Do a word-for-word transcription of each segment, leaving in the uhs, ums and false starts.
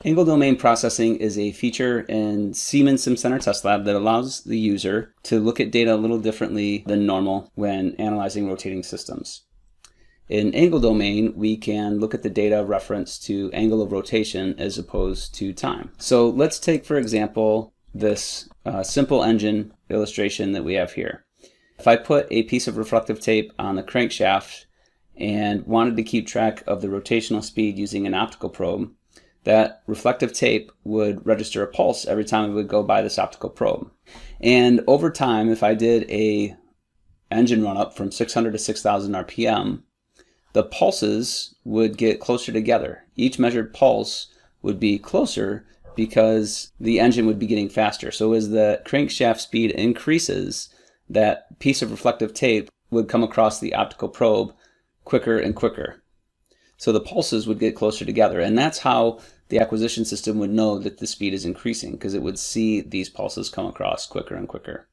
Angle domain processing is a feature in Siemens SimCenter Test Lab that allows the user to look at data a little differently than normal when analyzing rotating systems. In angle domain, we can look at the data reference to angle of rotation as opposed to time. So let's take, for example, this uh, simple engine illustration that we have here. If I put a piece of reflective tape on the crankshaft and wanted to keep track of the rotational speed using an optical probe, that reflective tape would register a pulse every time it would go by this optical probe. And over time, if I did a engine run up from six hundred to six thousand R P M, the pulses would get closer together. Each measured pulse would be closer because the engine would be getting faster. So as the crankshaft speed increases, that piece of reflective tape would come across the optical probe quicker and quicker. So the pulses would get closer together, and that's how the acquisition system would know that the speed is increasing, because it would see these pulses come across quicker and quicker.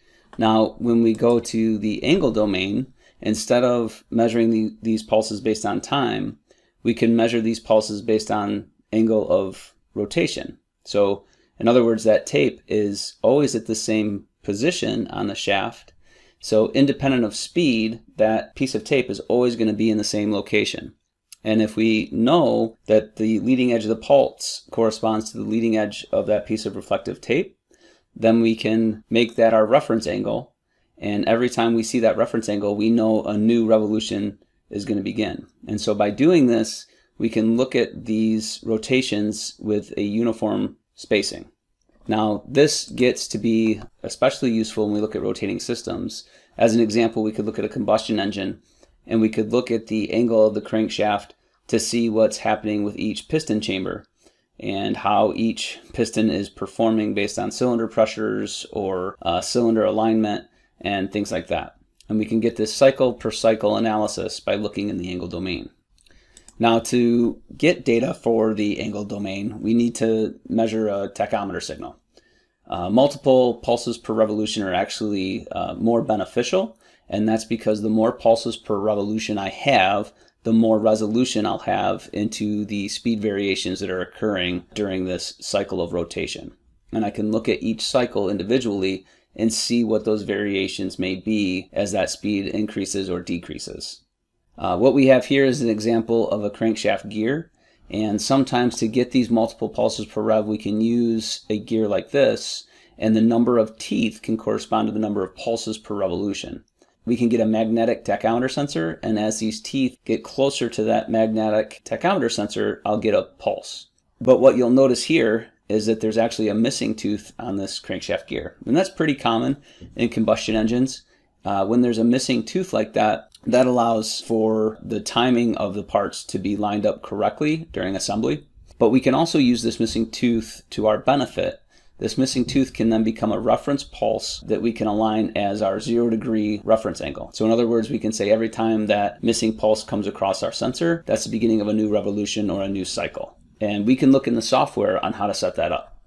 Now, when we go to the angle domain, instead of measuring the, these pulses based on time, we can measure these pulses based on angle of rotation. So, in other words, that tape is always at the same position on the shaft. So, independent of speed, that piece of tape is always going to be in the same location. And if we know that the leading edge of the pulse corresponds to the leading edge of that piece of reflective tape, then we can make that our reference angle. And every time we see that reference angle, we know a new revolution is going to begin. And so by doing this, we can look at these rotations with a uniform spacing. Now, this gets to be especially useful when we look at rotating systems. As an example, we could look at a combustion engine, and we could look at the angle of the crankshaft to see what's happening with each piston chamber and how each piston is performing based on cylinder pressures or uh, cylinder alignment and things like that. And we can get this cycle per cycle analysis by looking in the angle domain. Now, to get data for the angle domain, we need to measure a tachometer signal. Uh, multiple pulses per revolution are actually uh, more beneficial, and that's because the more pulses per revolution I have, the more resolution I'll have into the speed variations that are occurring during this cycle of rotation. And I can look at each cycle individually and see what those variations may be as that speed increases or decreases. Uh, what we have here is an example of a crankshaft gear, and sometimes to get these multiple pulses per rev, we can use a gear like this, and the number of teeth can correspond to the number of pulses per revolution. We can get a magnetic tachometer sensor, and as these teeth get closer to that magnetic tachometer sensor, I'll get a pulse. But what you'll notice here is that there's actually a missing tooth on this crankshaft gear. And that's pretty common in combustion engines. Uh, when there's a missing tooth like that, that allows for the timing of the parts to be lined up correctly during assembly. But we can also use this missing tooth to our benefit. This missing tooth can then become a reference pulse that we can align as our zero degree reference angle. So in other words, we can say every time that missing pulse comes across our sensor, that's the beginning of a new revolution or a new cycle. And we can look in the software on how to set that up.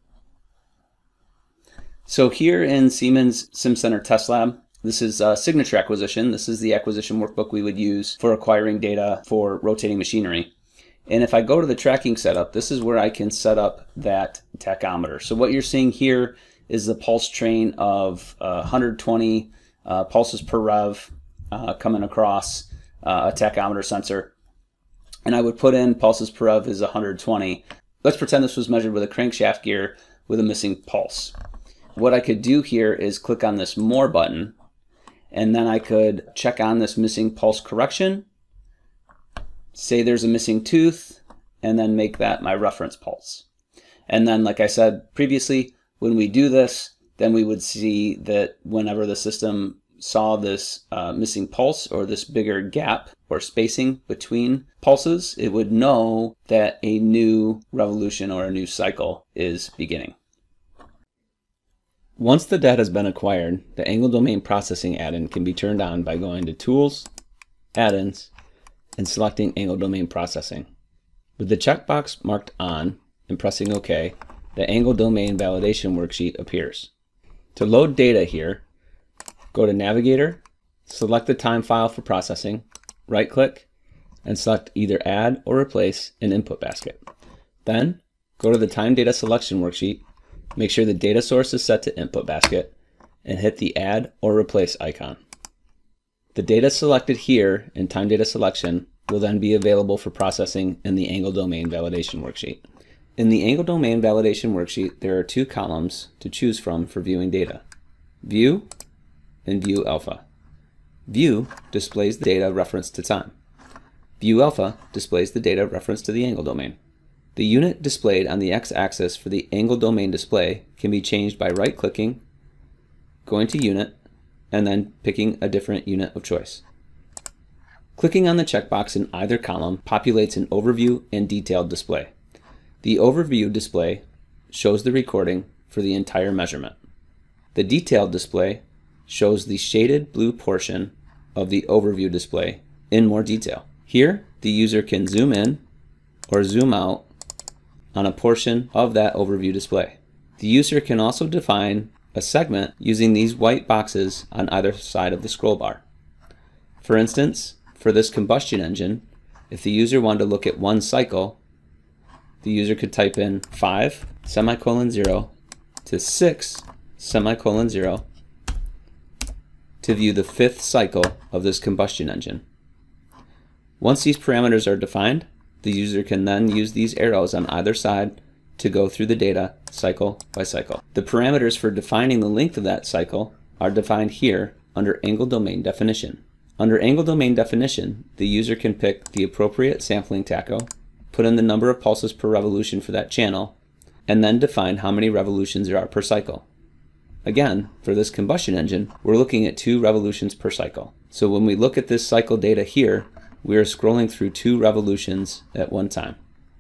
So here in Siemens SimCenter Test Lab, this is a signature acquisition. This is the acquisition workbook we would use for acquiring data for rotating machinery. And if I go to the tracking setup, this is where I can set up that tachometer. So what you're seeing here is the pulse train of uh, one hundred twenty uh, pulses per rev uh, coming across uh, a tachometer sensor. And I would put in pulses per rev is one hundred twenty. Let's pretend this was measured with a crankshaft gear with a missing pulse. What I could do here is click on this More button, and then I could check on this missing pulse correction, say there's a missing tooth, and then make that my reference pulse. And then, like I said previously, when we do this, then we would see that whenever the system saw this uh, missing pulse or this bigger gap or spacing between pulses, it would know that a new revolution or a new cycle is beginning. Once the data has been acquired, the Angle Domain Processing add-in can be turned on by going to Tools, Add-ins, and selecting Angle Domain Processing. With the checkbox marked on and pressing OK, the Angle Domain Validation worksheet appears. To load data here, go to Navigator, select the time file for processing, right-click, and select either Add or Replace in Input Basket. Then, Go to the time data selection worksheet, make sure the data source is set to input basket, and hit the add or replace icon. The data selected here in time data selection will then be available for processing in the angle domain validation worksheet. In the angle domain validation worksheet, there are two columns to choose from for viewing data: View and View Alpha. View displays the data referenced to time. View Alpha displays the data referenced to the angle domain. The unit displayed on the x-axis for the angle domain display can be changed by right-clicking, going to Unit, and then picking a different unit of choice. Clicking on the checkbox in either column populates an overview and detailed display. The overview display shows the recording for the entire measurement. The detailed display shows the shaded blue portion of the overview display in more detail. Here, the user can zoom in or zoom out on a portion of that overview display. The user can also define a segment using these white boxes on either side of the scroll bar. For instance, for this combustion engine, if the user wanted to look at one cycle, the user could type in five semicolon zero to six semicolon zero to view the fifth cycle of this combustion engine. Once these parameters are defined, the user can then use these arrows on either side to go through the data cycle by cycle. The parameters for defining the length of that cycle are defined here under Angle Domain Definition. Under Angle Domain Definition, the user can pick the appropriate sampling tacho, put in the number of pulses per revolution for that channel, and then define how many revolutions there are per cycle. Again, for this combustion engine, we're looking at two revolutions per cycle. So when we look at this cycle data here, we are scrolling through two revolutions at one time.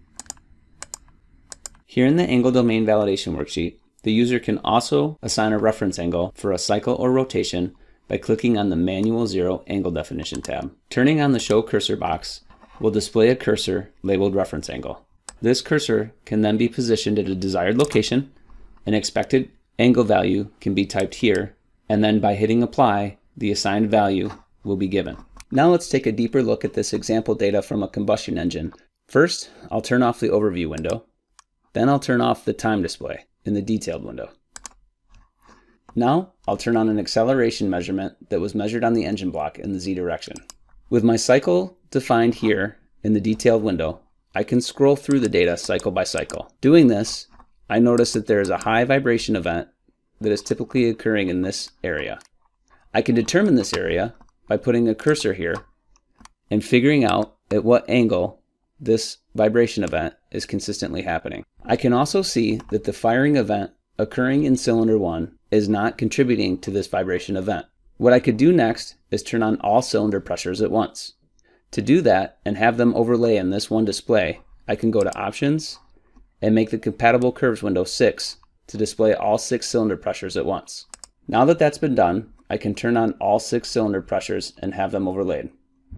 Here in the Angle Domain Validation worksheet, the user can also assign a reference angle for a cycle or rotation by clicking on the Manual Zero Angle Definition tab. Turning on the Show Cursor box will display a cursor labeled Reference Angle. This cursor can then be positioned at a desired location. An expected angle value can be typed here, and then by hitting Apply, the assigned value will be given. Now let's take a deeper look at this example data from a combustion engine. First, I'll turn off the overview window. Then I'll turn off the time display in the detailed window. Now I'll turn on an acceleration measurement that was measured on the engine block in the Z direction. With my cycle defined here in the detailed window, I can scroll through the data cycle by cycle. Doing this, I notice that there is a high vibration event that is typically occurring in this area. I can determine this area by putting a cursor here and figuring out at what angle this vibration event is consistently happening. I can also see that the firing event occurring in cylinder one is not contributing to this vibration event. What I could do next is turn on all cylinder pressures at once. To do that and have them overlay in this one display, I can go to Options and make the Compatible Curves window six to display all six cylinder pressures at once. Now that that's been done, I can turn on all six cylinder pressures and have them overlaid.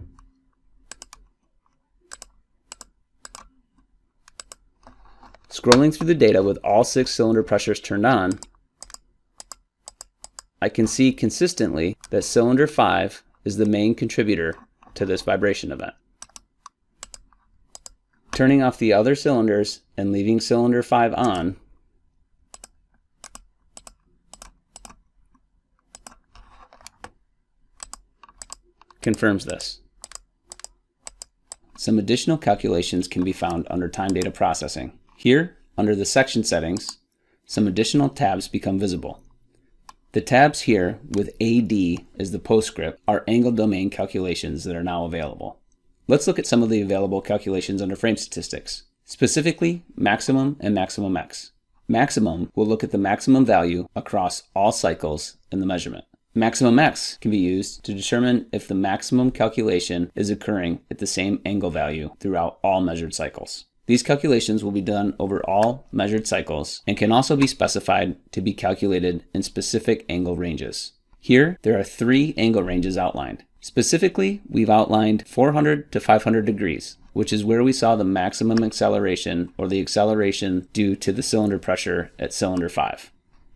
Scrolling through the data with all six cylinder pressures turned on, I can see consistently that cylinder five is the main contributor to this vibration event. Turning off the other cylinders and leaving cylinder five on, confirms this. Some additional calculations can be found under Time Data Processing. Here, under the section settings, some additional tabs become visible. The tabs here with A D as the postscript are angle domain calculations that are now available. Let's look at some of the available calculations under frame statistics, specifically maximum and maximum X. Maximum will look at the maximum value across all cycles in the measurement. Maximum X can be used to determine if the maximum calculation is occurring at the same angle value throughout all measured cycles. These calculations will be done over all measured cycles and can also be specified to be calculated in specific angle ranges. Here, there are three angle ranges outlined. Specifically, we've outlined four hundred to five hundred degrees, which is where we saw the maximum acceleration or the acceleration due to the cylinder pressure at cylinder five.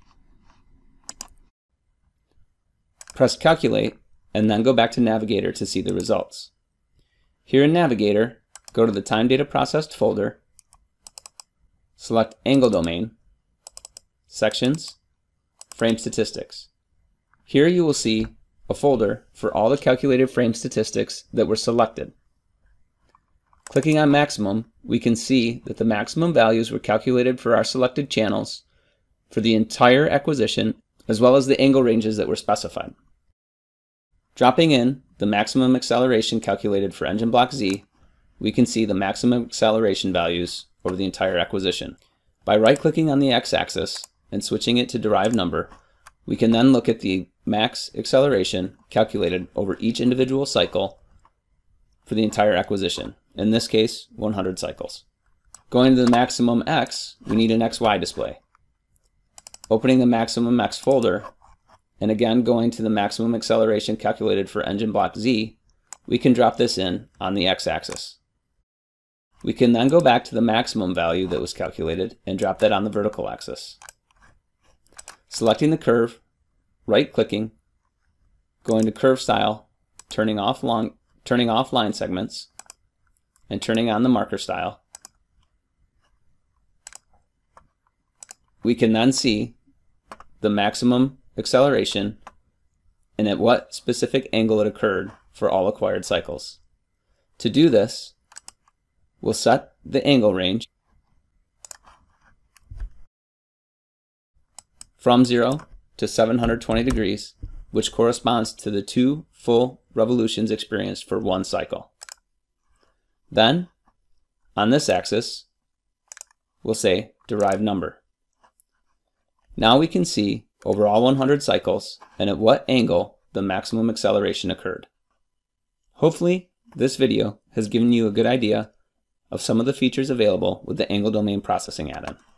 Press Calculate and then go back to Navigator to see the results. Here in Navigator, go to the Time Data Processed folder, select Angle Domain, Sections, Frame Statistics. Here you will see a folder for all the calculated frame statistics that were selected. Clicking on Maximum, we can see that the maximum values were calculated for our selected channels for the entire acquisition, as well as the angle ranges that were specified. Dropping in the maximum acceleration calculated for Engine Block Z, we can see the maximum acceleration values over the entire acquisition. By right-clicking on the x-axis and switching it to derived number, we can then look at the max acceleration calculated over each individual cycle for the entire acquisition. In this case, one hundred cycles. Going to the maximum x, we need an X Y display. Opening the maximum x folder, and again going to the maximum acceleration calculated for Engine Block Z, we can drop this in on the x-axis. We can then go back to the maximum value that was calculated and drop that on the vertical axis. Selecting the curve, right-clicking, going to Curve Style, turning off, long, turning off line segments, and turning on the marker style, we can then see the maximum acceleration and at what specific angle it occurred for all acquired cycles. To do this, we'll set the angle range from zero to seven hundred twenty degrees, which corresponds to the two full revolutions experienced for one cycle. Then, on this axis, we'll say derived number. Now we can see over all one hundred cycles and at what angle the maximum acceleration occurred. Hopefully, this video has given you a good idea of some of the features available with the Angle Domain Processing add-on.